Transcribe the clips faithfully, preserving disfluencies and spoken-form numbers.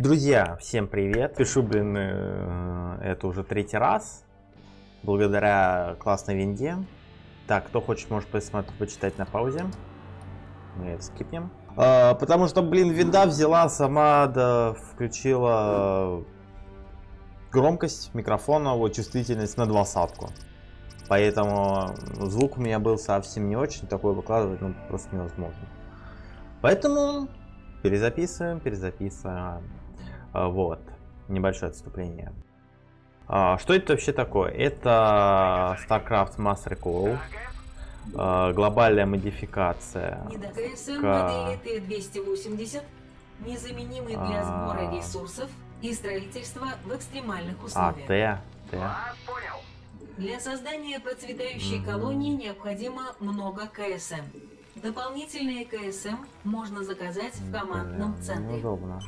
Друзья, всем привет! Пишу, блин, это уже третий раз, благодаря классной винде. Так, кто хочет, может посмотреть, почитать на паузе. Мы это скипнем. А, потому что, блин, винда взяла сама, да, включила громкость микрофона, вот, чувствительность на двадцатку. Поэтому звук у меня был совсем не очень, такой выкладывать, ну, просто невозможно. Поэтому перезаписываем, перезаписываем. Вот, небольшое отступление. А, что это вообще такое? Это StarCraft Mass Recall, а, глобальная модификация. КСМ модели Т двести восемьдесят, незаменимый для сбора ресурсов и строительства в экстремальных условиях. А, Т, Т. Для создания процветающей mm-hmm. колонии необходимо много КСМ. Дополнительные КСМ можно заказать в командном Бля, центре. неудобно.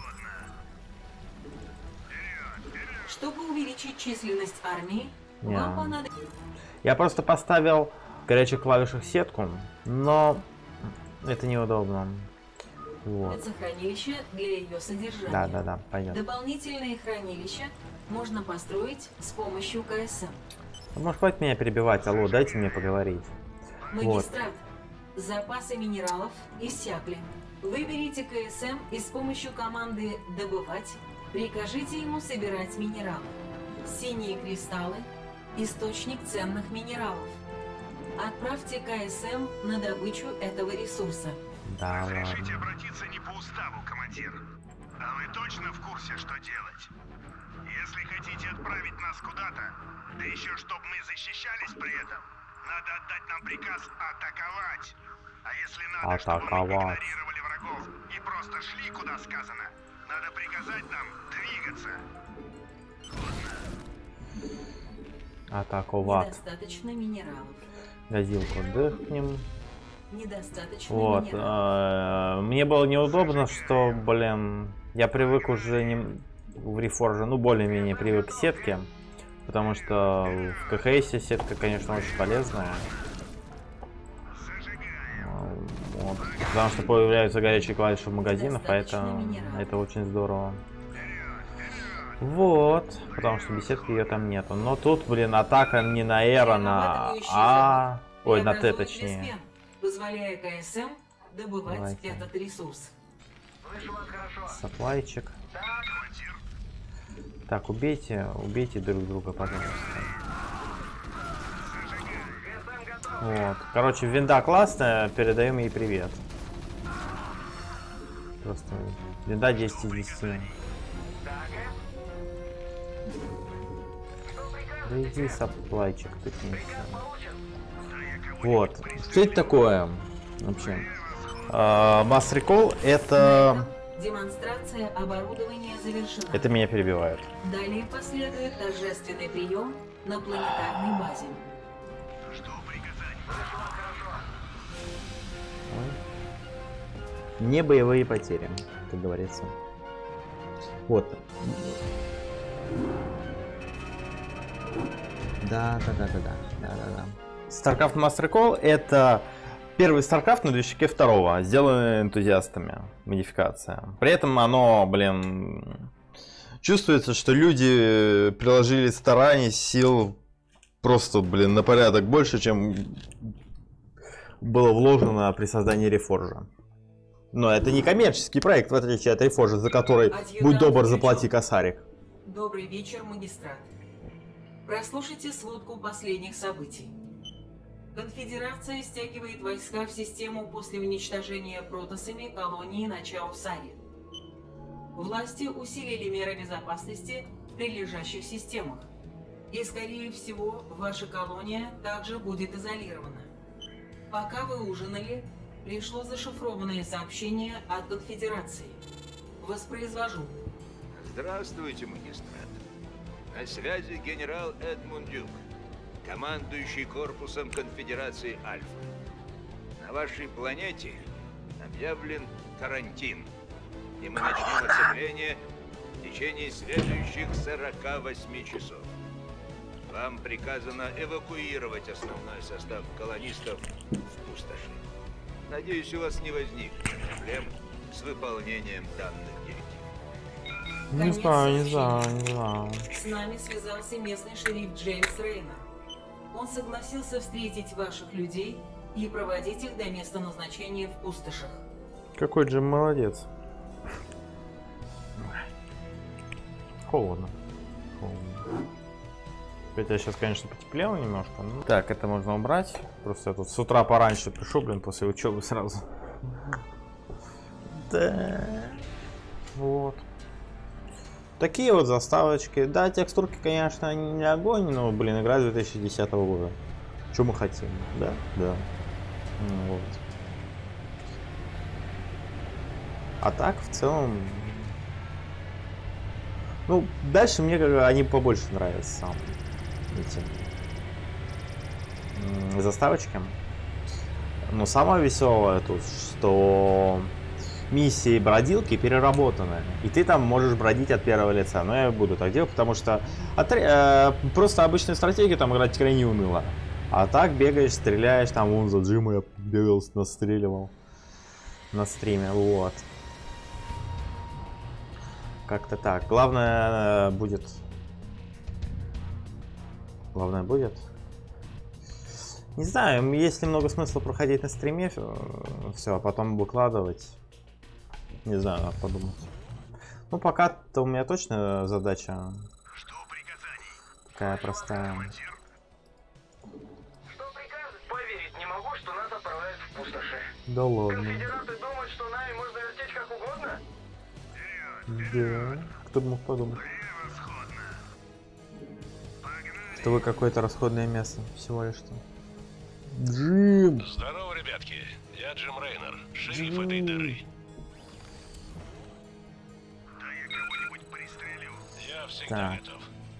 Чтобы увеличить численность армии, yeah. вам понадобится... Я просто поставил в горячих клавишах сетку, но это неудобно. Вот. Это хранилище для ее содержания. Да, да, да, пойдет. Дополнительные хранилища можно построить с помощью КСМ. Может, хватит меня перебивать, алло, дайте мне поговорить. Магистрат. Вот. Запасы минералов иссякли. Выберите КСМ и с помощью команды «Добывать» прикажите ему собирать минералы. Синие кристаллы – источник ценных минералов. Отправьте КСМ на добычу этого ресурса. Да, Разрешите обратиться не по уставу, командир. А вы точно в курсе, что делать? Если хотите отправить нас куда-то, да еще чтобы мы защищались при этом, надо отдать нам приказ атаковать. А если надо, атаковать. чтобы мы игнорировали врагов и просто шли, куда сказано, надо приказать нам двигаться. Атаковать. Недостаточно минералов. Газилку дыхнем. Недостаточно вот. минералов. Э, мне было неудобно, что, блин, я привык уже не в Reforge, ну более-менее привык к сетке. Потому что в КХС сетка, конечно, очень полезная. Вот. Потому что появляются горячие клавиши в магазинах, поэтому это очень здорово. Вот. Потому что без сетки ее там нету. Но тут, блин, атака не на Эра, на А. Ой, на Т точнее. Позволяя КСМ добывать Давайте. этот ресурс. Саплайчик. Так, убейте, убейте друг друга, пожалуйста. Вот. Короче, винда классная, передаем ей привет. Просто винда десять из десяти. Да иди, саплайчик, тыкнись. Вот. Что это такое? Вообще. Mass Recall это... Демонстрация оборудования завершена. Это меня перебивает. Далее последует торжественный прием на планетарной базе. Не боевые потери, как говорится. Вот. Да, да, да, да, да, да, да, да. StarCraft Mass Recall это первый StarCraft на движке второго, сделанный энтузиастами, модификация. При этом оно, блин, чувствуется, что люди приложили стараний, сил просто, блин, на порядок больше, чем было вложено при создании Reforge. Но это не коммерческий проект, в отличие от Reforge, за который, Адъютант будь добр, заплати косарик. Добрый вечер, магистрат. Прослушайте сводку последних событий. Конфедерация стягивает войска в систему после уничтожения протоссами колонии на Чаусаре. Власти усилили меры безопасности в прилежащих системах. И, скорее всего, ваша колония также будет изолирована. Пока вы ужинали, пришло зашифрованное сообщение от Конфедерации. Воспроизвожу. Здравствуйте, магистрат. На связи генерал Эдмунд Дюк, командующий корпусом Конфедерации Альфа. На вашей планете объявлен карантин, и мы начнем оцепление в течение следующих сорока восьми часов. Вам приказано эвакуировать основной состав колонистов в пустоши. Надеюсь, у вас не возникнет проблем с выполнением данных директив. Не Конец знаю, не сообщения. знаю, не знаю. С нами связался местный шериф Джеймс Рейнер. Он согласился встретить ваших людей и проводить их до места назначения в пустошах. Какой Джим молодец. Холодно. Холодно. Хотя сейчас, конечно, потеплело немножко. Но... Так, это можно убрать. Просто я тут с утра пораньше пришел, блин, после учебы сразу. Да. Вот. Такие вот заставочки. Да, текстурки, конечно, они не огонь, но, блин, игра две тысячи десятого года. Что мы хотим? Да? Да. Ну, вот. А так, в целом... Ну, дальше мне как бы они побольше нравятся сам. Эти заставочки. Но самое веселое тут, что миссии бродилки переработаны. И ты там можешь бродить от первого лица. Но я буду так делать, потому что от, э, просто обычную стратегию там играть крайне уныло. А так бегаешь, стреляешь, там вон за Джима я бегал, настреливал на стриме. Вот. Как-то так. Главное будет... Главное будет... Не знаю, есть ли много смысла проходить на стриме все, а потом выкладывать. Не знаю, надо подумать. Ну, пока-то у меня точно задача Что приказаний? такая простая. Что прикажет? Поверить не могу, что нас отправляют в пустоши. Да ладно. Конфедераты думают, что нами можно вертеть как угодно? Да. Кто бы мог подумать. Превосходно. Погнали. Что вы какое-то расходное место всего лишь что. Джим! Здорово, ребятки. Я Джим Рейнер, шериф этой дыры. Да я кого-нибудь пристрелю. Я всегда Так. готов.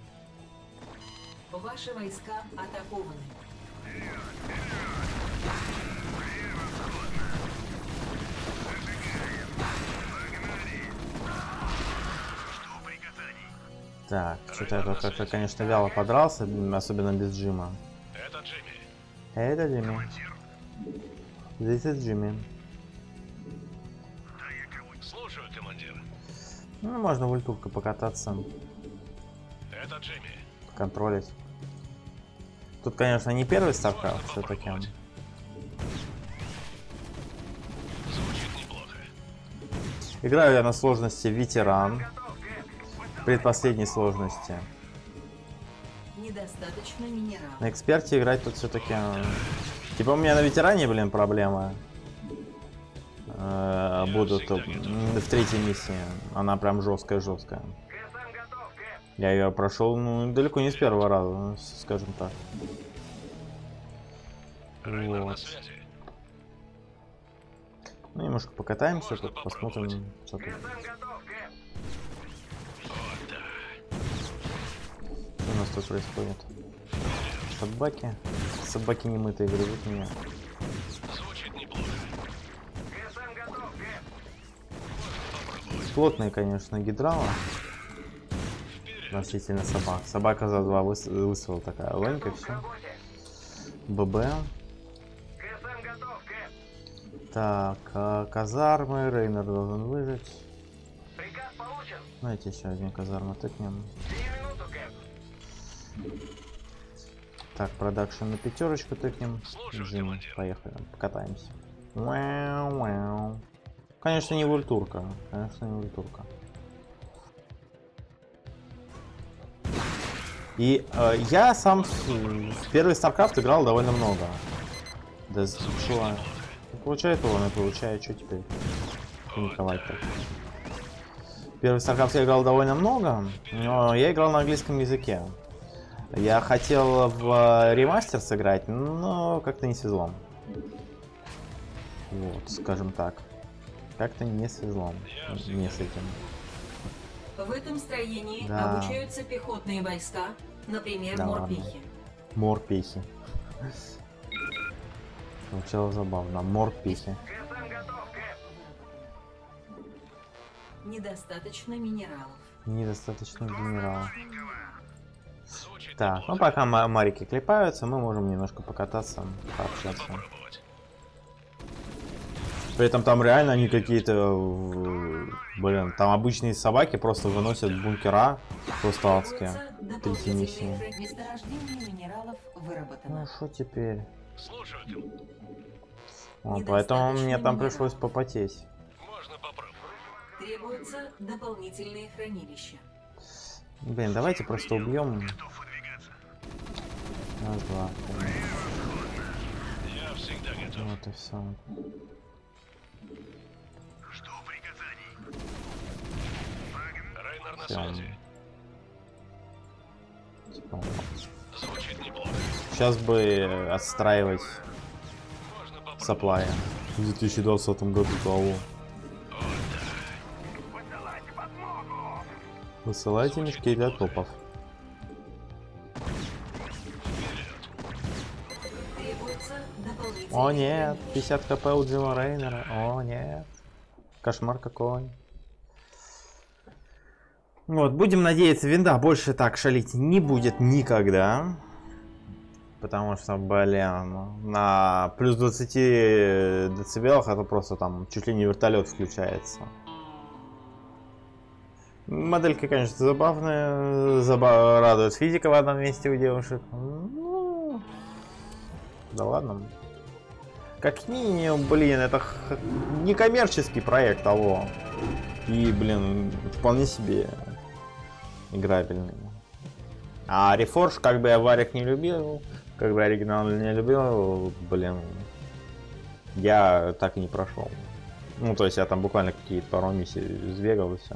Ваши войска атакованы. Что приказаний? Так, что-то я тут как-то, конечно, вяло подрался, особенно без Джима. Это Джимми. Это Джимми. Командир? Здесь это Джимми. Да я кого-нибудь... Слушаю, командир. Ну, можно в ультурку покататься, Это Джимми. контролить. Тут, конечно, не первый старкрафт, все-таки. Звучит неплохо. Играю я на сложности ветеран. Предпоследней сложности. Недостаточно минералов. На эксперте играть тут все-таки... Типа у меня на ветеране, блин, проблема. Э, Будут м, в третьей миссии. Она прям жесткая-жесткая. КСМ готов, Кэп. Я ее прошел, ну, далеко не с первого раза, скажем так. Рейнер на Вот. связи. Ну, немножко покатаемся, Можно тут посмотрим, попробовать. что тут. КСМ готов, Кэп. Вот да. Что у нас тут происходит? Собаки. Собаки немытые грызут меня. Звучит неплохо. КСМ готов, Кэп. Плотные, конечно, гидрала. Относительно собак. Собака за два выс- выстрела такая лонька, Готов к все. работе. ББ. КСМ готов, Кэп. Так, а, казармы. Рейнер должен выжить. Приказ получен. Знаете, еще один казарма тыкнем. Сию минуту, Кэп. Так, продакшн на пятерочку тыкнем. Слушаю, Джим, командир. поехали, покатаемся. Мяу, мяу. Конечно, не ультурка. Конечно, не ультурка. И э, я сам с- в первый StarCraft играл довольно много. Да, с- шо? Ну, получает он и получает, что теперь паниковать так. Первый StarCraft я играл довольно много, но я играл на английском языке. Я хотел в э, ремастер сыграть, но как-то не свезло. Вот, скажем так. Как-то не свезло. Не с этим. В этом строении Да. обучаются пехотные войска, например, Да морпехи. Морпехи. Сначала забавно. Морпехи. КСМ готов, Кэп. Недостаточно минералов. Недостаточно генерала. Звучит Так, ну неплохо. пока ма- марики клепаются, мы можем немножко покататься, пообщаться. Попробовать. При этом там реально они какие-то, блин, там обычные собаки просто выносят бункера, просто адские. Третьи миссии. Месторождение минералов выработано. Ну что теперь? Слушаю, ты. Вот, поэтому мне там пришлось попотеть. Можно попробовать. Требуются дополнительные хранилища. Блин, давайте просто убьем. Готов выдвигаться. Раз, два, три. Я всегда готов. Вот и все. Жду приказаний. Рейнер на Всё. связи. Типа, Звучит неплохо. сейчас бы отстраивать Можно попробовать. саплая. В две тысячи двадцатом году того. Высылайте мешки для топов. Требуется дополнительные О нет, хранилища. пятьдесят хп у Джима Рейнера. О нет. Кошмар какой. Вот, будем надеяться, винда больше так шалить не будет никогда. Потому что, блин, на плюс двадцати децибелах это просто там чуть ли не вертолет включается. Моделька, конечно, забавная, заба радует физика в одном месте у девушек. Ну, да ладно. Как минимум, блин, это х- не коммерческий проект, алло. И, блин, вполне себе играбельный. А Reforged, как бы я Варик не любил, как бы оригинал не любил, блин, я так и не прошел. Ну, то есть я там буквально какие-то пару миссий сбегал и все.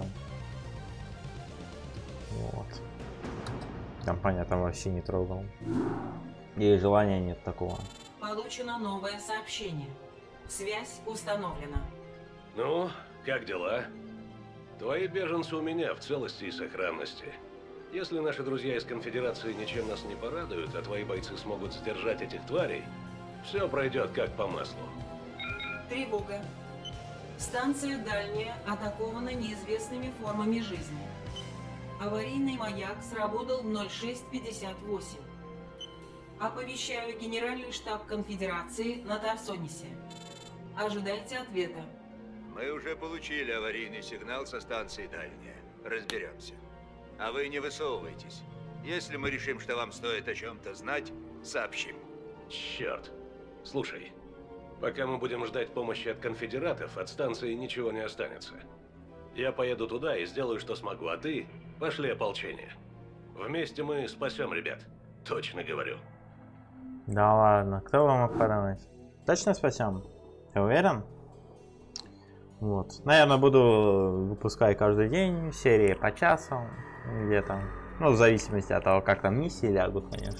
Вот. Там, понятно, вообще не трогал. И желания нет такого. Получено новое сообщение. Связь установлена. Ну, как дела? Твои беженцы у меня в целости и сохранности. Если наши друзья из Конфедерации ничем нас не порадуют, а твои бойцы смогут сдержать этих тварей, все пройдет как по маслу. Тревога. Станция дальняя атакована неизвестными формами жизни. Аварийный маяк сработал в ноль шесть пятьдесят восемь. Оповещаю Генеральный штаб Конфедерации на Тарсонисе. Ожидайте ответа. Мы уже получили аварийный сигнал со станции дальняя. Разберемся. А вы не высовывайтесь. Если мы решим, что вам стоит о чем-то знать, сообщим. Черт. Слушай, пока мы будем ждать помощи от конфедератов, от станции ничего не останется. Я поеду туда и сделаю, что смогу, а ты пошли ополчение. Вместе мы спасем ребят. Точно говорю. Да ладно, кто вам мог подумать? Точно спасем? Ты уверен? Вот. Наверное, буду выпускать каждый день серии по часу. Где-то. Ну, в зависимости от того, как там миссии лягут, конечно.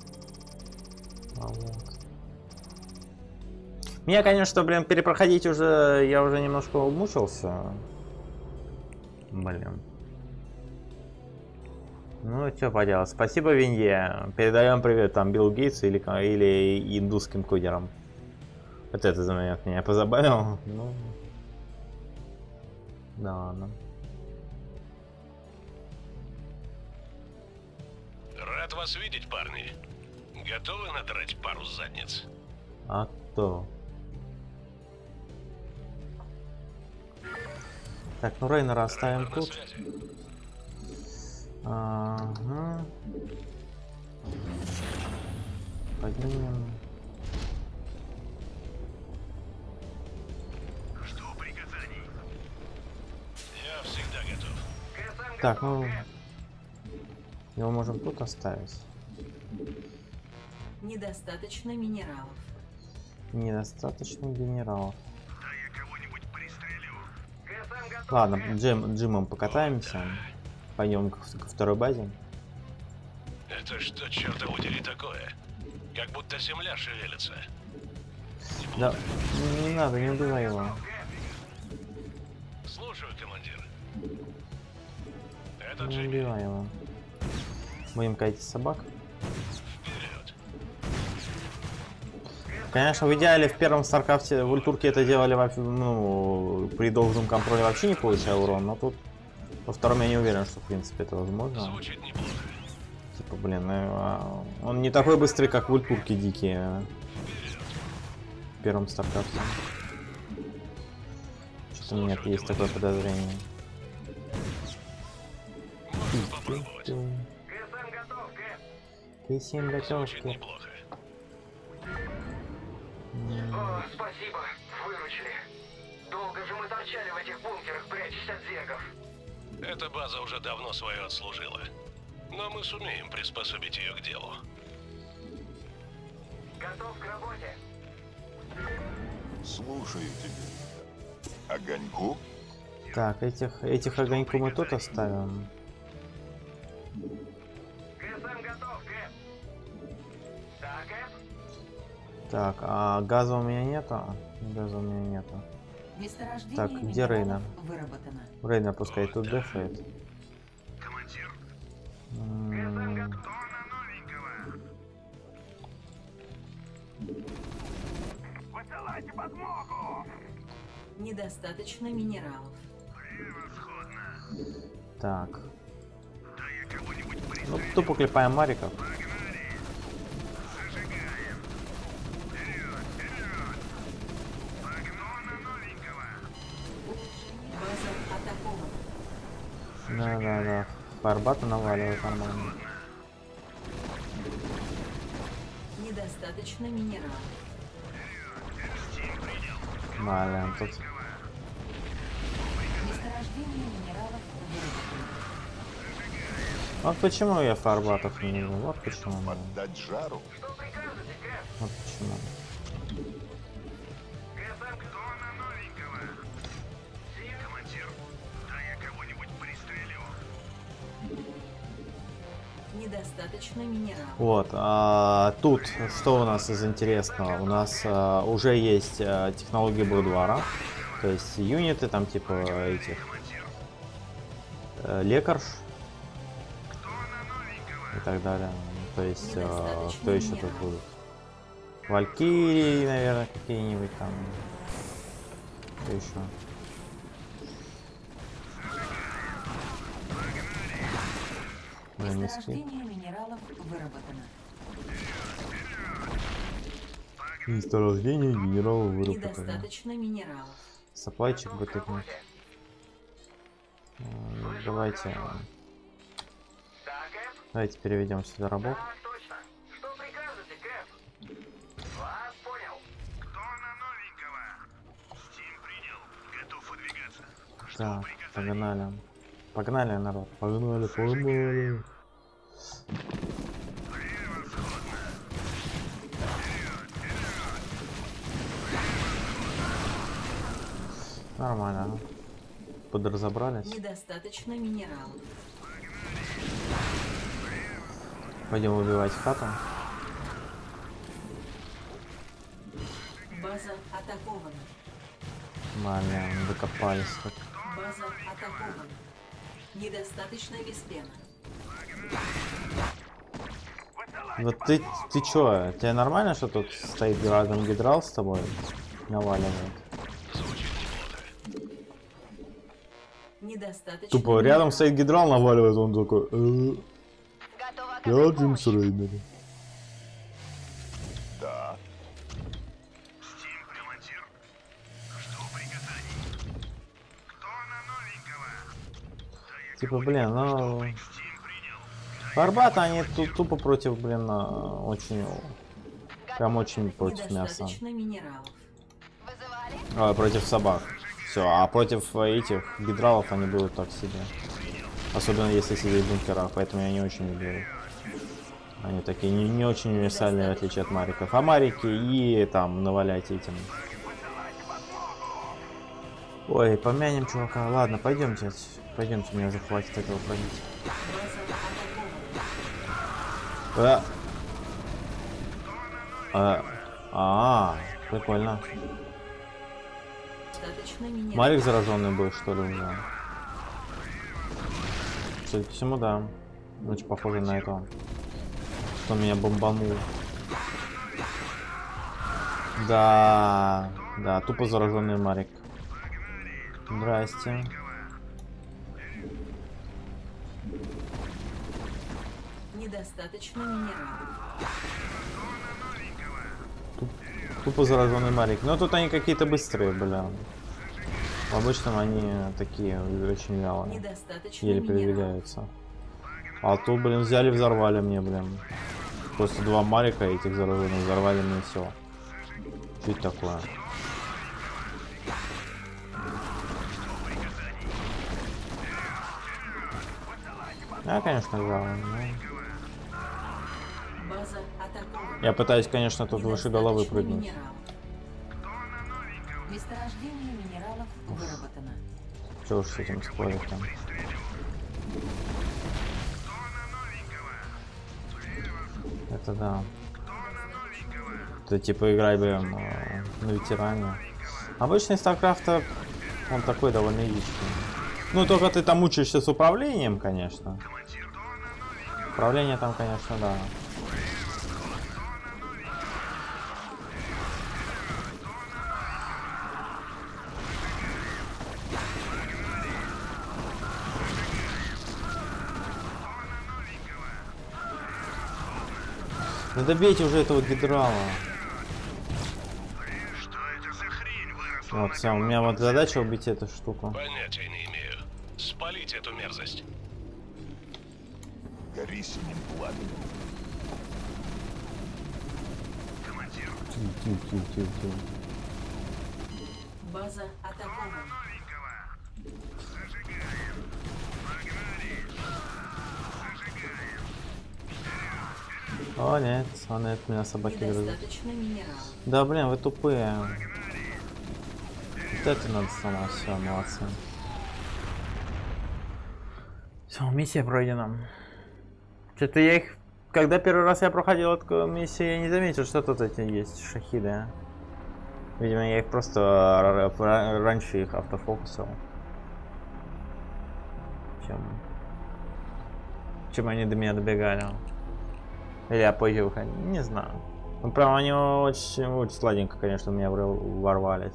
А вот. Мне, конечно, блин, перепроходить уже... Я уже немножко умучился. Блин. Ну, что поделать. Спасибо, Винье. Передаем привет там Билл Гейтсу или, или индусским кодерам. Вот это за меня, меня позабавило. Ну... Да ладно. Рад вас видеть, парни. Готовы надрать пару задниц? А то. Так, ну Рейнера оставим Рейнер на тут. связи. Ага. Поднимем. Жду приказаний. Я всегда готов. Так, ну... Его можем тут оставить. Недостаточно минералов. Недостаточно генералов. Да я кого-нибудь пристрелю. Ладно, Джим, Джимом покатаемся. Пойдем ко, ко второй базе. Это что, черта удери, такое? Как будто земля шевелится. Да, не, не надо, не убивай его. Слушаю, командир. Это Не Джимми. убивай его. Будем катить собак. Вперед. Конечно, в идеале в первом Старкрафте в ультурке это делали вообще, ну, при должном контроле вообще не получая урон, но тут во втором я не уверен, что в принципе это возможно. Звучит неплохо. Типа, блин, ну, он не такой быстрый, как в ультурке дикие. В первом Старкрафте. У меня есть такое подозрение. КСМ готов, Кэп. Ты семь готов, Звучит Кэп. неплохо. О, спасибо, выручили. Долго же мы торчали в этих бункерах, прячась от зергов. Эта база уже давно свое отслужила. Но мы сумеем приспособить ее к делу. Готов к работе. Слушаю тебя. Огоньку? Так, этих, этих огоньку мы тут оставим. КСМ готов, Кэп. Да, Кэп? Так, а газа у меня нету? Газа у меня нету. Месторождение Так, где минералов Рейна? выработано. Рейна пускай тут дефает. Командир, М, кто на новенького? Высылайте подмогу! Недостаточно минералов. Превосходно. Так. Да я кого-нибудь Ну, пристрелю. тупо клепаем мариков. Погнали! Зажигаем! Вперед, вперед! Погнал на новенького! База атакована. Да-да-да. Фарбата наваливает нормально. Недостаточно минералов. Блин, тут... Месторождение минералов выработано. Вот почему я фарбатов не люблю. Вот почему. блин. Поддать жару? Что прикажете, Кэп? Вот почему. КСМ Кто на новенького? Командир, да я кого-нибудь пристрелю. Недостаточно минералов. Вот, а, тут что у нас из интересного? У нас а, уже есть а, технологии Будвара, то есть юниты там типа этих э, лекарш и так далее. То есть а, кто еще тут будет? Валькирии, наверное, какие-нибудь там. Что еще? Блин, не спит. Месторождение минералов выработано. Месторождение генерала выработано. Недостаточно минералов. Саплайчик бы тут нет. М, Давайте, Да, Кэп? давайте переведем сюда рабов. Так точно. Что прикажете, Кэп? Вас понял. Кто на новенького? Стим принял. Готов выдвигаться. Что Так, приказали? погнали. Погнали, народ. Погнали, погнали. Нормально. Подразобрались. Недостаточно минералов. Пойдем убивать хату. База атакована. Блин, докопались так. База атакована. Недостаточно веспена. Вот ты, ты чё, тебе нормально, что тут стоит рядом гидрал с тобой? Наваливает. Недостаточно Тупо рядом минералов. стоит гидрал, наваливает, он такой... «Э, Готова я оказать Джимс помощь. Рейнер. Да. Стим, командир. Что приказаний? Кто на новенького? Да я Типа, блин, ну... Стим принял. Фарбата они тут тупо против, блин, а, очень... Прям очень против мяса. Недостаточно минералов. Вызывали? А, против собак. Все, а против этих гидралов они будут так себе. Особенно если сидеть в бункерах, поэтому я не очень люблю. Они такие не, не очень универсальные, в отличие от мариков. А марики и там навалять этим. Ой, помянем чувака. Ладно, пойдемте. Пойдемте, меня захватит этого пробить. База атакована. А, а, а, прикольно. Недостаточно минералов. Марик зараженный был, что ли, уже? Судя по всему, да. Очень похоже на этого. Что меня бомбанул. Да, да, тупо зараженный Марик. Здрасте. Недостаточно минералов. Туп- тупо зараженный Марик. Но тут они какие-то быстрые, бля. В обычном они такие очень вялые. Недостаточно Еле минералов. передвигаются. А тут, блин, взяли, взорвали мне, блин. Просто два марика этих взорвали, взорвали мне все. Что это такое? Я, конечно, взял. Но... База атакована. Я пытаюсь, конечно, тут выше головы Недостаточно прыгнуть. минералов. Месторождение минералов выработано. Чего уж с этим спорить там. Это да. Это типа играй бы э, на ветеране. Обычный StarCraft, он такой довольно яичный. Ну только ты там учишься с управлением, конечно. Управление там, конечно, да. Ну добейте уже этого гидрала. Что это за хрень выросла? Вот, все, у меня вот задача убить эту штуку. Понятия не имею. Спалить эту мерзость. Гори синим пламенем. Командир, Тю, тю, тю, тю. База атакована. новенького. Зажигаем. Погнали. Зажигаем. О нет, о нет, меня собаки грызут. Недостаточно минералов. Да блин, вы тупые. Вот это надо сломать, все, молодцы. Все, миссия пройдена. Что-то я их... Когда первый раз я проходил эту миссию, я не заметил, что тут эти есть шахиды. Видимо, я их просто раньше их автофокусил. Чем... Чем они до меня добегали. Или я позже выходил, не знаю. Ну прям они очень, очень сладенько, конечно, у меня ворвались.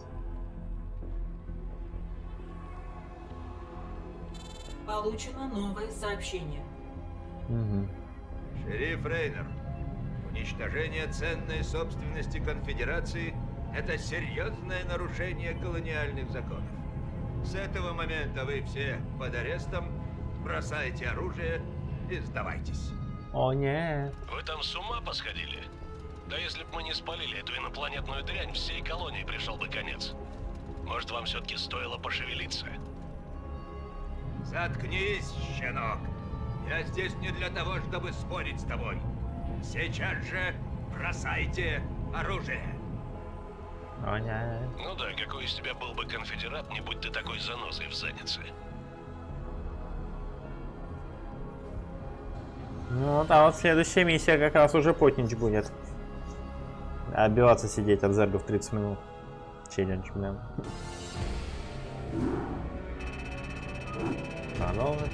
Получено новое сообщение. Угу. Шериф Рейнер, уничтожение ценной собственности Конфедерации – это серьезное нарушение колониальных законов. С этого момента вы все под арестом, бросайте оружие и сдавайтесь. О нет. Вы там с ума посходили? Да если бы мы не спалили эту инопланетную дрянь, всей колонии пришел бы конец. Может, вам все-таки стоило пошевелиться? Заткнись, щенок! Я здесь не для того, чтобы спорить с тобой. Сейчас же бросайте оружие. О нет. Ну да, какой из тебя был бы конфедерат, не будь ты такой занозой в заднице. Ну вот, а вот следующая миссия как раз уже потнич будет. Отбиваться сидеть от зергов тридцать минут. Челлендж, блин. Продолжить.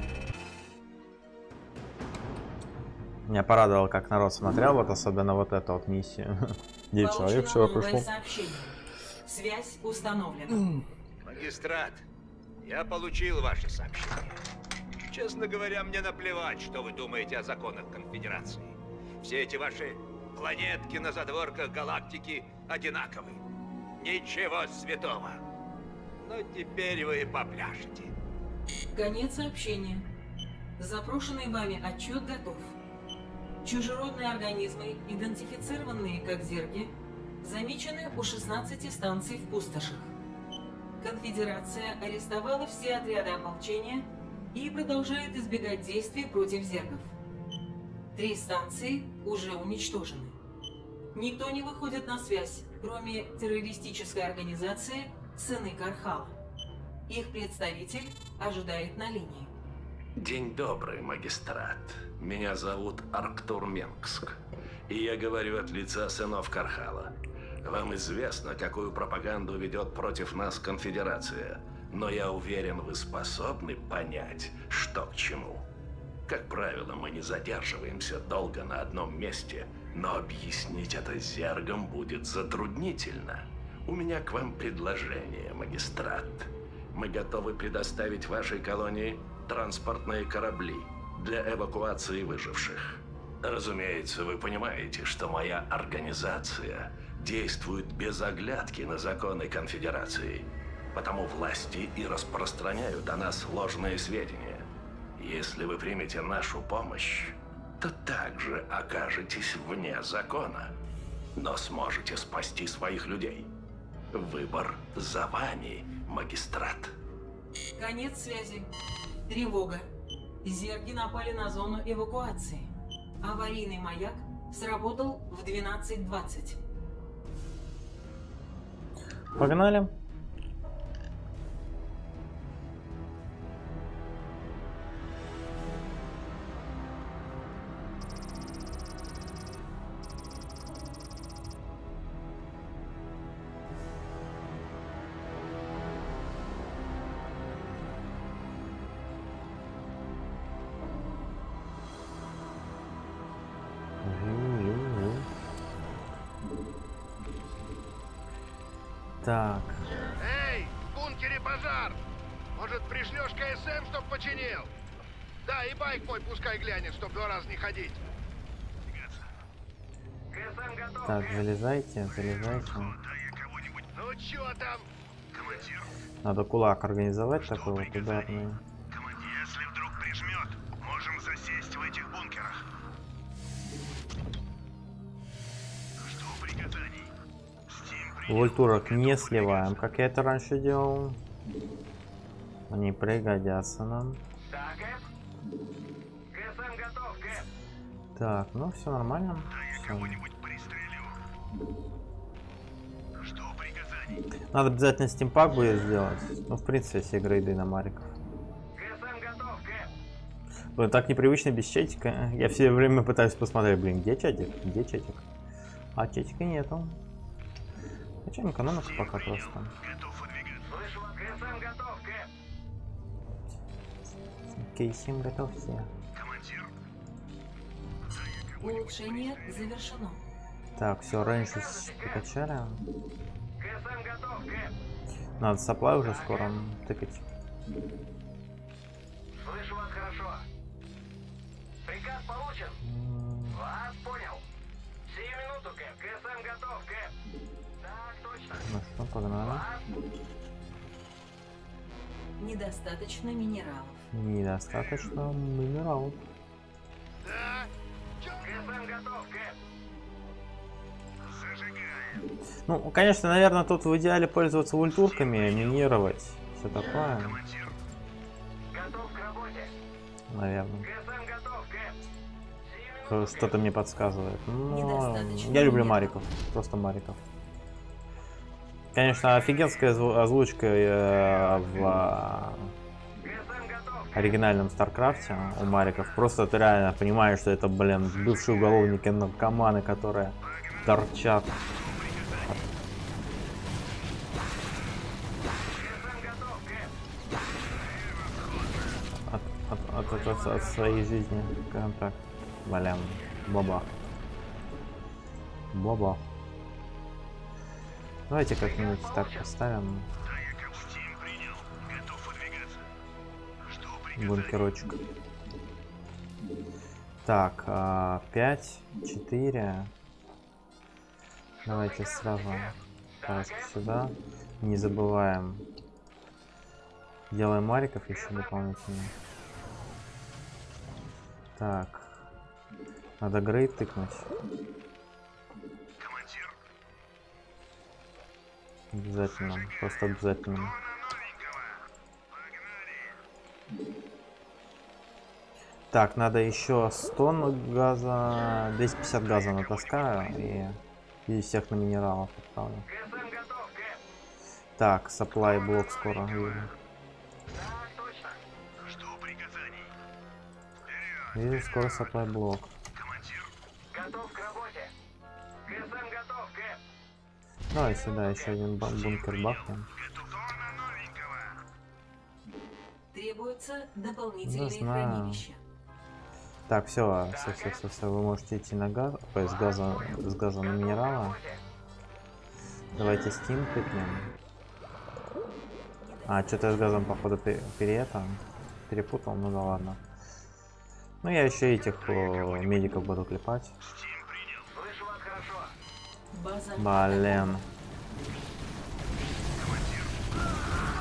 Меня порадовало, как народ смотрел, вот особенно вот эту вот миссию. девять человек, все, пришло. Сообщение. Связь установлена. Магистрат, я получил ваше сообщение. Честно говоря, мне наплевать, что вы думаете о законах Конфедерации. Все эти ваши планетки на задворках галактики одинаковы. Ничего святого. Но теперь вы попляшете. Конец сообщения. Запрошенный вами отчет готов. Чужеродные организмы, идентифицированные как зерги, замечены у шестнадцати станций в пустошах. Конфедерация арестовала все отряды ополчения и продолжает избегать действий против зергов. Три станции уже уничтожены. Никто не выходит на связь, кроме террористической организации «Сыны Кархала». Их представитель ожидает на линии. День добрый, магистрат. Меня зовут Арктур Менгск, и я говорю от лица сынов Кархала. Вам известно, какую пропаганду ведет против нас Конфедерация, но я уверен, вы способны понять, что к чему. Как правило, мы не задерживаемся долго на одном месте, но объяснить это зергам будет затруднительно. У меня к вам предложение, магистрат. Мы готовы предоставить вашей колонии транспортные корабли для эвакуации выживших. Разумеется, вы понимаете, что моя организация действует без оглядки на законы Конфедерации. Потому власти и распространяют о нас ложные сведения. Если вы примете нашу помощь, то также окажетесь вне закона, но сможете спасти своих людей. Выбор за вами, магистрат. Конец связи. Тревога. Зерги напали на зону эвакуации. Аварийный маяк сработал в двенадцать двадцать. Погнали. Так. Эй, в бункере пожар! Может, пришлешь КСМ, чтоб починил? Да, и байк мой пускай глянет, чтоб два раза не ходить. КСМ готов. Так, залезайте, залезайте. Ну чё там? Командир? Надо кулак организовать такой вот ударный. Если вдруг прижмет, можем засесть в этих бункерах. Жду приказаний. Вольтурок не сливаем, как я это раньше делал. Они пригодятся нам. Да, Кэп? КСМ готов, Кэп. Так, ну все нормально. Всё. Надо обязательно стимпак будет сделать. Ну, в принципе, все грейды на мариков. КСМ готов, Кэп. Блин, так непривычно без чатика. Я все время пытаюсь посмотреть, блин, где чатик? Где чатик? А чатика нету. Зачем экономика пока просто? Слышу вас, КСМ готов, Кэп. Кейсим готов все. Улучшение завершено. Так, все, рейндж прокачали. КСМ готов, Кэп. Надо саплай уже скоро тыкать. Слышу вас хорошо. Приказ получен. Вас понял. Сию минуту, Кэп. КСМ готов, Кэп. Так, точно. Ну что, погнали. Вас. Недостаточно минералов. Недостаточно минералов. Да? КСМ готов, Кэп. Зажигаем. Ну, конечно, наверное, тут в идеале пользоваться ультурками, минировать. Все такое. Готов к работе. Наверное. КСМ готов, Кэп. Сию минуту, Что-то мне подсказывает. Но Недостаточно я люблю минералов. мариков. Просто мариков. Конечно, офигенская озву- озвучка э, в э, КСМ готов. оригинальном Старкрафте у мариков. Просто ты реально понимаешь, что это, блин, бывшие уголовники, наркоманы, которые торчат. От, от, от, от, от своей жизни. Скажем так. Блин, баба. Баба. Давайте как-нибудь так поставим. Бункерочек. Так, а, пять, четыре. Давайте сразу таsk сюда. Не забываем. Делаем мариков еще дополнительно. Так. Надо грейд тыкнуть. Обязательно. Просто обязательно. Так, надо еще сто газа, двести пятьдесят газа натаскаю и, и всех на минералов отправлю. КСМ готов, Кэп. Так, supply блок скоро вижу. Так, точно. Жду приказаний. Вижу скоро supply блок. Готов к работе. КСМ готов, Кэп. Давай сюда еще один бан- бункер бахнем. Требуется дополнительные Не знаю. хранилища. Так, все, все, все, все, все, вы можете идти на газ, ой, с газа, с газа на минерала. Давайте Steam тыкнем. А, что-то я с газом, походу, пе- пере это, перепутал, ну да ладно. Ну я еще этих о, медиков буду клепать. Слышу вас хорошо. База. Блин.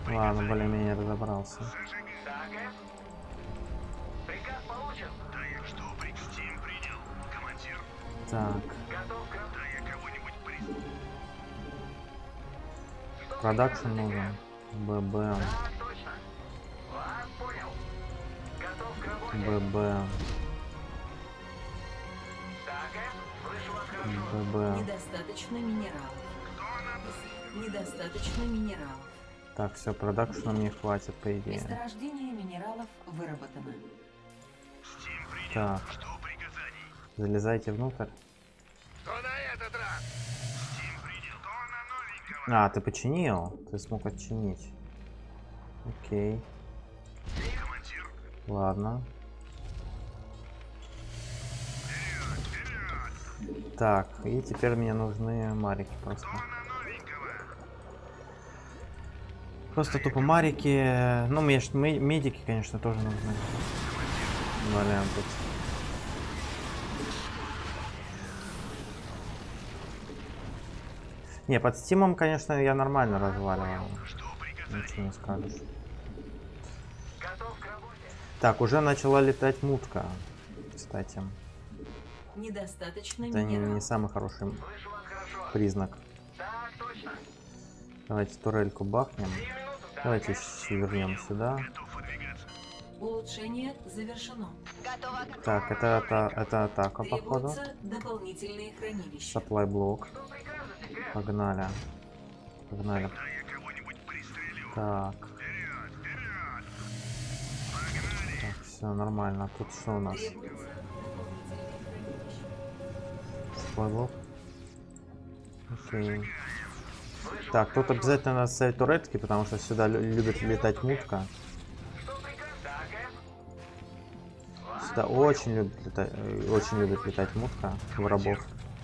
Ладно, более-менее разобрался. Да, Кэп? Приказ получен. Да я что, Стим принял, командир? Так, Готов к работе. Да я кого-нибудь принял. продакшн нужен. ББ, Так точно. Вас понял. Готов к работе. ББ, Да, Кэп? Слышу вас хорошо. ББ. Недостаточно минералов. Недостаточно минералов. Так, все, продакшна мне хватит, по идее. Месторождение минералов выработано. Стим принял. Так, Что приказаний? залезайте внутрь. Что на этот раз? Стим принял. Кто на новенького? А, ты починил? Ты смог отчинить. Окей, Командир, ладно. вперед, вперед! Так, и теперь мне нужны марики просто. Кто на новенького? Просто тупо марики. Ну, мне ж ме- медики, конечно, тоже нужны. Валяем тут. Не, под стимом, конечно, я нормально разваливаю. Что приказаний? Ничего не скажешь. Готов к работе. Так, уже начала летать мутка. Кстати, Недостаточно это не, не минералов. самый хороший Слышу вас хорошо. признак. Так точно. Давайте турельку бахнем. Сию минуту. Да, Давайте Кэп? щ- вернем сюда. Готов выдвигаться. Улучшение завершено. Готово к Так, это, это, это атака, походу. Требуются дополнительные хранилища. Supply блок. Что прикажете, Кэп? Погнали. Погнали. Да я кого-нибудь пристрелю. Так, Вперед, вперед! Погнали! так, все нормально. Тут что у нас? Требуются дополнительные хранилища. Supply блок. Окей. Так, тут обязательно надо ставить туретки, потому что сюда лю- любит летать мутка. Что приказ? Да, Кэп? Сюда очень любит летать, э, очень любит летать мутка в рабов.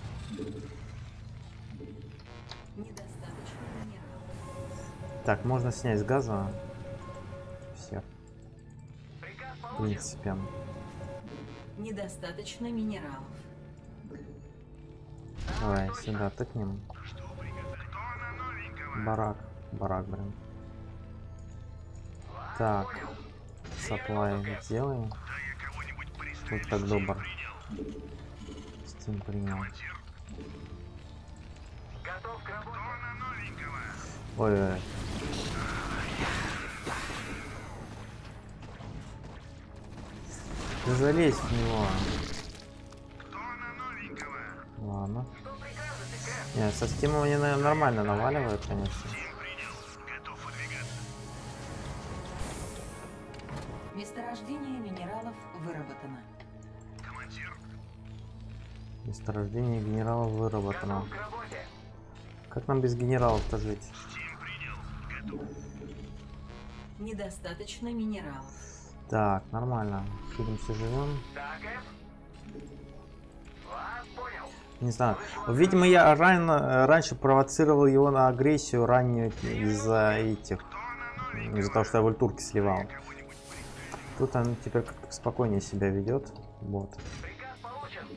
Недостаточно минералов. Так, можно снять с газа. Всех, Приказ в получен. принципе. Недостаточно минералов. Давай, сюда тыкнем. Что приказать? Кто на новенького? Барак. Барак, блин. Так. Supply сделаем. Да я кого-нибудь пристрелю. Вот так добр. Принял. Steam принял. Командир, Готов к работе. кто на новенького? Ой-ой-ой. Ты залезь в него. Кто на новенького? Ладно. Что прикажете, Кэп? Не, со стимом они, наверное, нормально наваливают, конечно. Стим принял. Готов выдвигаться. Месторождение минералов выработано. Командир, Месторождение генералов выработано. Готов к работе. Как нам без генералов-то жить? Стим принял. Готов. Недостаточно минералов. Так, нормально. Хилимся, живем. Да, Кэп? Вас понял. Не знаю. Видимо, я рано, раньше провоцировал его на агрессию раннюю из-за этих. Из-за того, что я вольтурки сливал. Тут он теперь как-то спокойнее себя ведет. Вот. Приказ получен.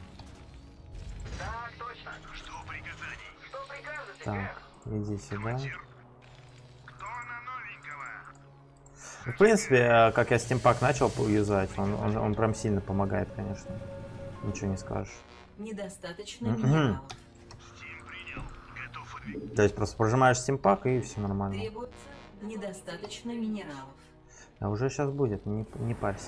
Так точно. Что приказаний? Что прикажете, Так, Кэп? иди сюда. Кто на новенького? Ну, в принципе, э, как я стимпак начал юзать, он, он, он прям сильно помогает, конечно. Ничего не скажешь. Недостаточно Мгм. минералов. Стим принял. Готов выдвигаться. То есть просто прожимаешь стимпак и все нормально. Требуется недостаточно минералов. А уже сейчас будет, не, не парься.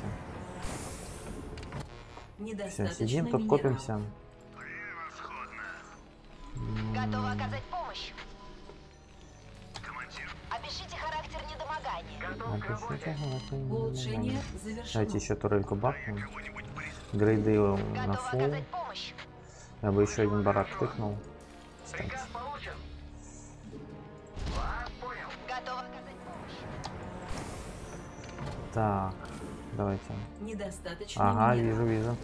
Все, Недостаточно сидим, тут минералов. копимся. Превосходно. Готова оказать помощь. Командир, Опишите характер недомогания. Готов к работе. Улучшение завершено. Давайте еще турельку бахнем. кого-нибудь пристрелю. Грейды на Готова фул. оказать помощь. Я бы еще один барак тыкнул. Кстати. Приказ получен. Вас понял. Готова оказать помощь. Так, давайте. Недостаточно Ага, минералов. вижу, вижу.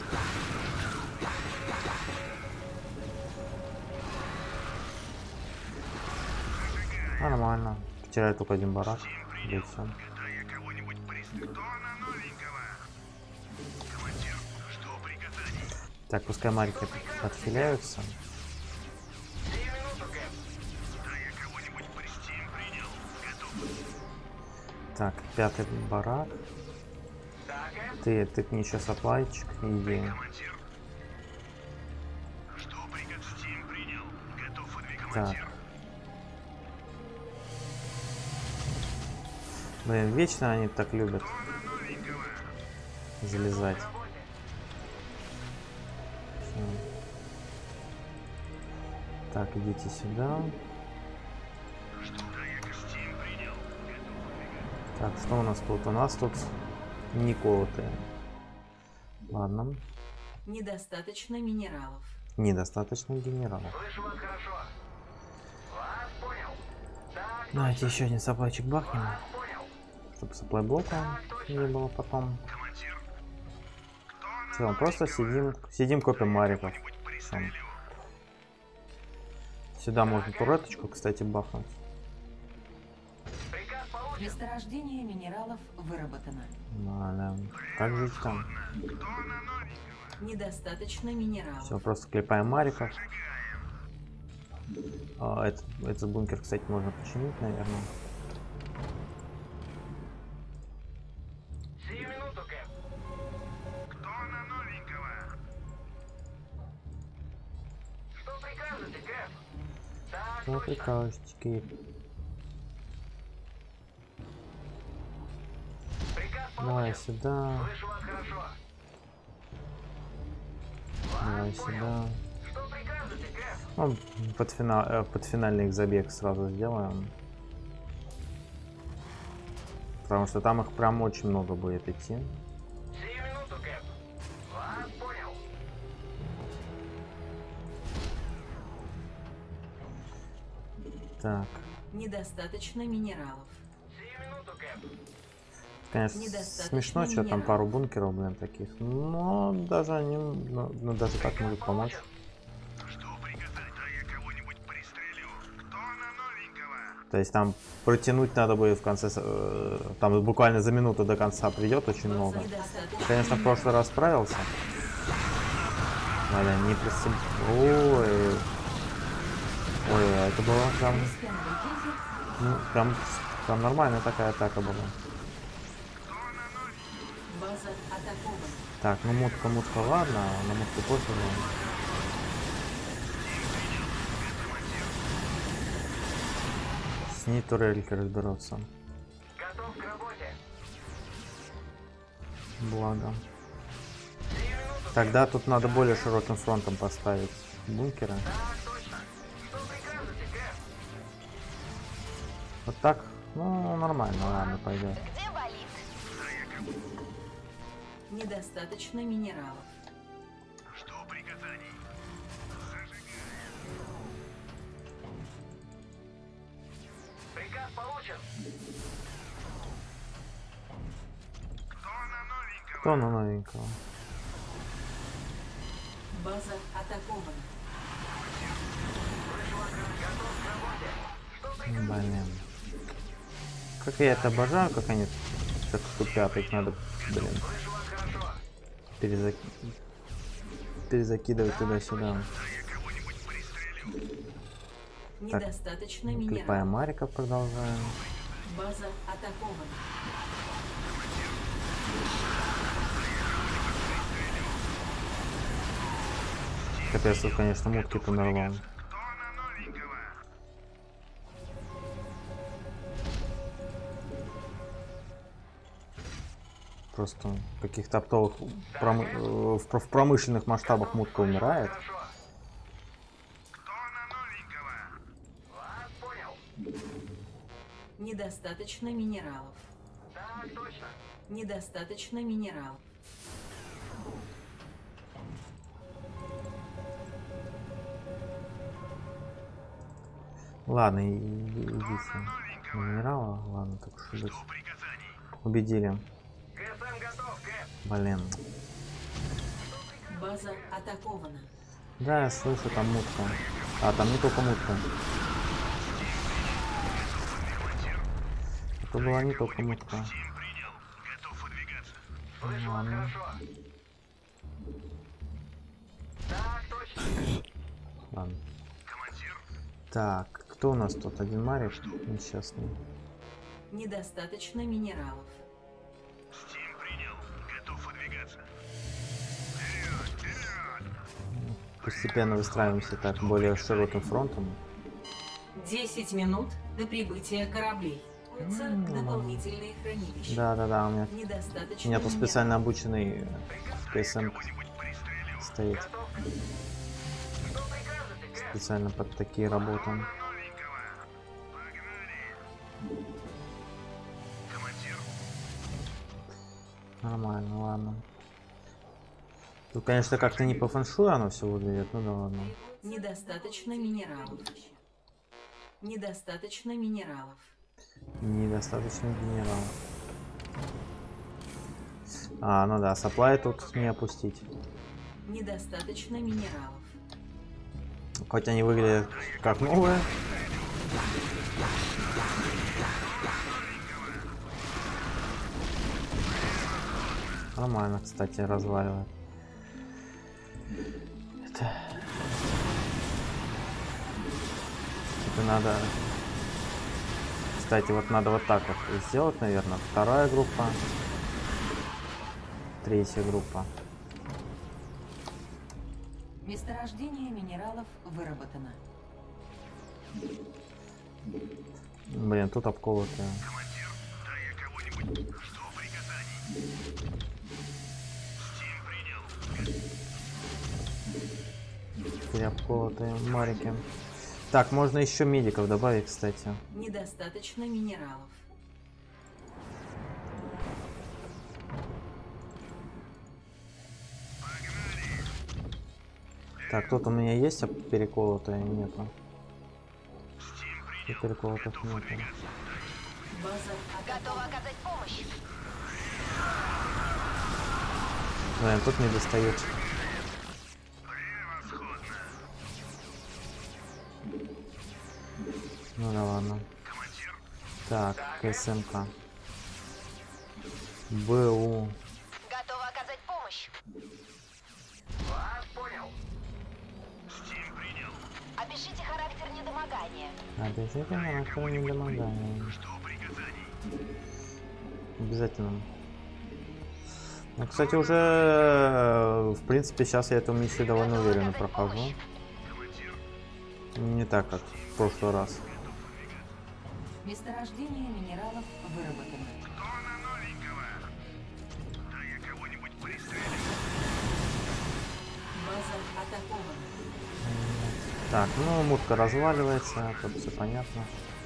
Нормально. Потеряю только один барак. Да и всё. Да я кого-нибудь пристрелю. Кто на новенького? Командир, что приказаний? Так, пускай марики отхиляются. Сию минуту, Кэп. Да я кого-нибудь пристрелю. Принял. Готов. Так, пятый барак. Да, Кэп? Ты тыкни еще саплайчик и иди. Командир. Что приказ Стим принял? Готов, выдвиг, Так. командир. Блин, вечно они так любят залезать. Всё. Так, идите сюда. Так, что у нас тут? У нас тут Николты. Ладно. Недостаточно минералов. Недостаточно генералов. Слышу вас хорошо. Вас понял. Так, Давайте еще один саплайчик бахнем, вас понял. чтобы саплай блока не было потом. Командир. Все, просто сидим, сидим, копим мариков. Всё. Сюда можно туреточку, кстати, бахнуть. Приказ получен. Месторождение минералов выработано. Нормально. Как жить там? Недостаточно минералов. Все, просто клепаем мариков. А, этот, этот бункер, кстати, можно починить, наверное. Сию минуту, Кэп. Кто на новенького? Что прикажете, Кэп? Так, Что точно. прикажете, Кейп? Приказ Давай получен. сюда, Слышу вас хорошо. давай Вас понял. сюда. Что прикажете, Кэп? Ну, под, фина... э, под финальный их забег сразу сделаем. Потому что там их прям очень много будет идти. Сию минуту, Кэп. Вас понял. Так, Недостаточно минералов. Сию минуту, Кэп. конечно, Недостаточно смешно, что там минералов. пару бункеров, блин, таких. Но даже они, ну, ну, даже так могут помочь. Что приказать? Да я кого-нибудь пристрелю. Кто на новенького? То есть там протянуть надо будет в конце, э, там буквально за минуту до конца придет очень много. Недостаточно Конечно, в прошлый раз справился. Надо не присып... Ой. Ой, это было прям, ну, прям, прям нормальная такая атака была. База атакована. Так, ну мутка, мутка, ладно, на мутку пофигу. С ней турельки разберутся. Готов к работе. Благо. Тогда тут надо более широким фронтом поставить бункеры. Так, точно. Что прикажете, Кэп? Вот так, ну нормально, ладно, пойдет. Где болит? Недостаточно минералов. Что приказаний? Приказ получен. Кто на новенького? Кто на новенького? База атакована. Блин. Как я это обожаю, как они так тупят, их надо, блин, перезак... перезакидывать туда-сюда. Недостаточно Клепаем минералов. мариков, продолжаем. База атакована. Капец, тут, конечно, мутки-то нарвал. Кто на новенького? Просто в каких-то оптовых пром... э, в про- в промышленных масштабах мутка умирает. Хорошо. Кто на новенького? Вас понял. Недостаточно минералов. Так, точно. Недостаточно минералов. Ладно, и- и- идите. Минерала, ладно, так уж и быть. Убедили. КСМ готов, Кэп. Блин. База атакована. Да, я слышу, там мутка. А, там не только мутка. Это была не только мутка. Тим принял. Готов выдвигаться. Слышу вас Ладно. хорошо. Так, точно. Командир. Так, кто у нас тут? Один Марик несчастный. Недостаточно минералов. Стим принял. Готов выдвигаться. Вперед, вперед! Постепенно выстраиваемся так более широким фронтом. десять минут до прибытия кораблей. Дополнительные хранилища. Да, да, да, у меня, Недостаточно у меня тут минералов. специально обученный КСМ стоит. Что прикажете, Кэп? Специально под такие работы. Новенького. Погнали. Командир, Нормально, ладно. Тут, конечно, как-то не по фэншую оно все выглядит, ну да ладно. Недостаточно минералов. Недостаточно минералов. Недостаточно генералов. А, ну да, саплай тут не опустить. Недостаточно минералов. Хоть они выглядят как новые. Нормально, кстати, разваливает. Это... Это надо... Кстати, вот надо вот так вот сделать, наверное. Вторая группа. Третья группа. Месторождение минералов выработано. Блин, тут обколотые. командир, дай я кого-нибудь. Жду приказаний. Стим принял. Три обколотые марики. Так, можно еще медиков добавить, кстати. Недостаточно минералов. Так, тут у меня есть, а переколотые нету. Стим Тут принял. переколотых Готов нету. выдвигаться. База Готова оказать помощь. Блин, тут не достают. Превосходно. Ну да ладно. Командир, Так, КСМК. БУ. Готова оказать помощь. Вас понял. Стим принял. Опишите характер недомогания. Обязательно на недомогание. Жду приказаний. Обязательно. Ну, кстати, уже, э, в принципе, сейчас я эту миссию довольно уверенно прохожу. Командир, Не так, как в прошлый раз. Месторождение минералов выработано. кто на новенького? Дай я кого-нибудь пристрелю. База атакована. Так, ну, мутка разваливается, тут все понятно.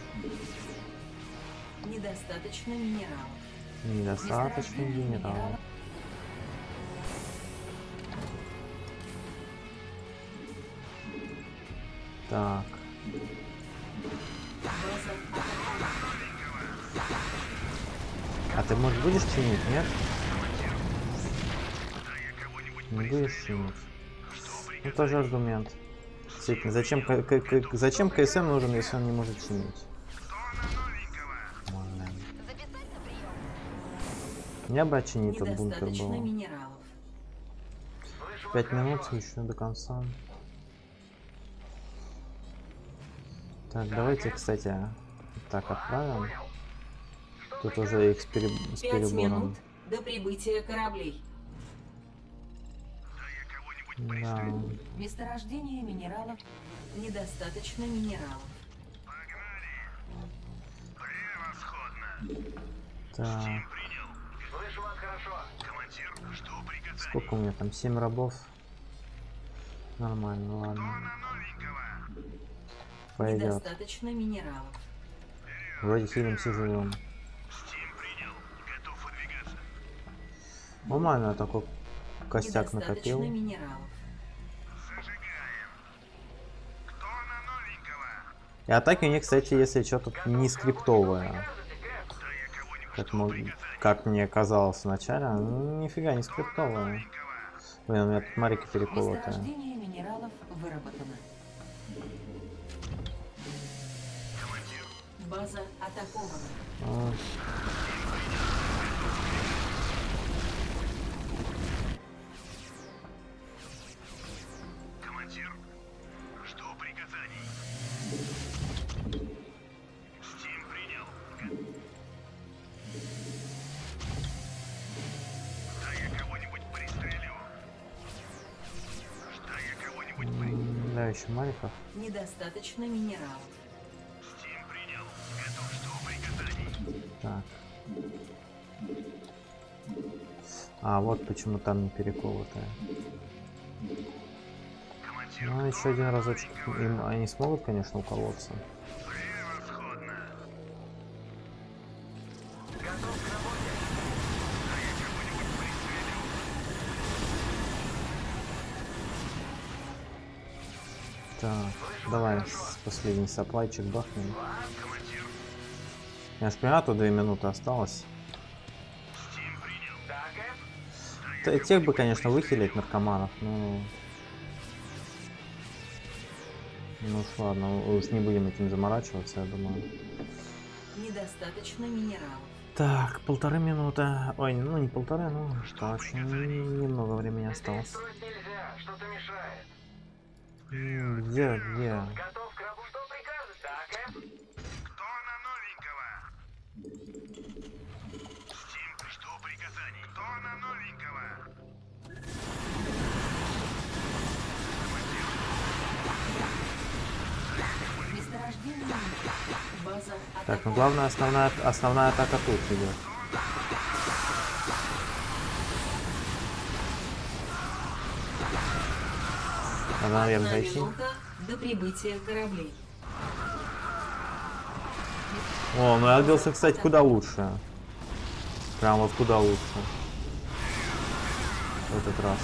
Недостаточно минералов. Недостаточно Месторождение генералов. Так, База а ты, может, будешь чинить, нет? Не будешь чинить? Ну, тоже аргумент. Действительно, зачем, К- К- К- зачем КСМ нужен, если он не может чинить? Можно. Записать на прием. У меня бы отчинить этот бункер недостаточно был. минералов. Слышу вас Пять минут хорошо. еще до конца. Так, давайте, кстати, так отправим. Понял. Тут уже их с, пере- с Пять перебором. минут до прибытия кораблей. Да. Месторождение минералов. Недостаточно минералов. Превосходно. Так, Принял. Слышу вас хорошо. Командир, жду приказаний. сколько у меня там? Семь рабов. Нормально, ладно. На новенького. Пойдет. Недостаточно минералов. Вроде хилимся живем. Стим принял. Готов выдвигаться. Нормально, такой костяк накопил. Недостаточно минералов. Зажигаем. Кто на новенького? И атаки у них, кстати, если что, тут не скриптовые. Дай я кого-нибудь Как, мо- как мне казалось вначале, ну, нифига не скриптовые. Блин, у меня тут марики переколотые. Месторождение минералов выработано. База атакована. А, Командир, жду приказаний. Стим принял. еще мариков. Недостаточно минералов. Стим принял. Готов, что приказаний? Так. А, вот почему там не переколотая. Командир, Ну, еще один разочек. Им, они смогут, конечно, уколоться. превосходно. Готов к работе. А я кого-нибудь пристрелю. Так, давай с- последний саплайчик бахнем. Командир, Я ж понимаю, тут две минуты осталось. Стим принял. Да, Кэп? Т- Тех бы, конечно, выхилить наркоманов, но... Ну уж ладно, уж не будем этим заморачиваться, я думаю. Недостаточно минералов. Так, полторы минуты. Ой, ну не полторы, ну так, н- немного времени осталось. Строить нельзя, что-то мешает. М, Где, где? Готов к работе. Что прикажет? Да, Кэп? Кто на новенького? Стим, что приказаний? Кто на новенького? Месторождение. База Так, ну атакована. главное, основная, основная атака тут идет. Надо, наверное, Одна зайти. минута до прибытия кораблей. О, ну я отбился, кстати, куда лучше. Прям вот куда лучше. В этот раз.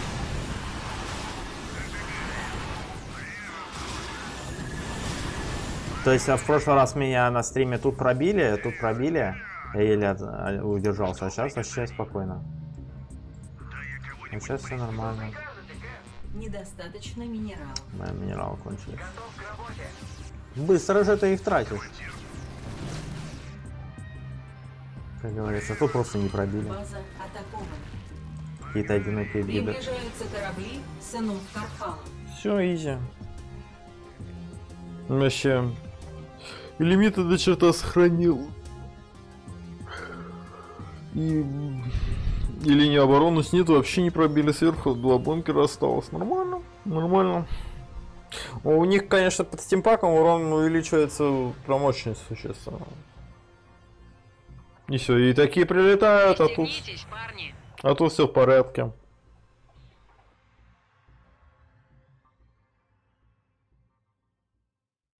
То есть а в прошлый раз меня на стриме тут пробили, тут пробили. Я еле от- а, удержался, а сейчас вообще спокойно. А сейчас все нормально. Недостаточно минералов. Мои минералы кончились. Готов к работе. Быстро же ты их тратишь. Как говорится, тут просто не пробили. База атакована. Какие-то одинокие виды. Приближаются корабли с иным Карфалом. Все, изи. Вообще. Лимиты до черта сохранил. И... и линию обороны снизу вообще не пробили, сверху два бункера осталось. Нормально, нормально. У них, конечно, под стимпаком урон увеличивается прям очень существенно. И все, и такие прилетают, а тут... парни. А тут все в порядке.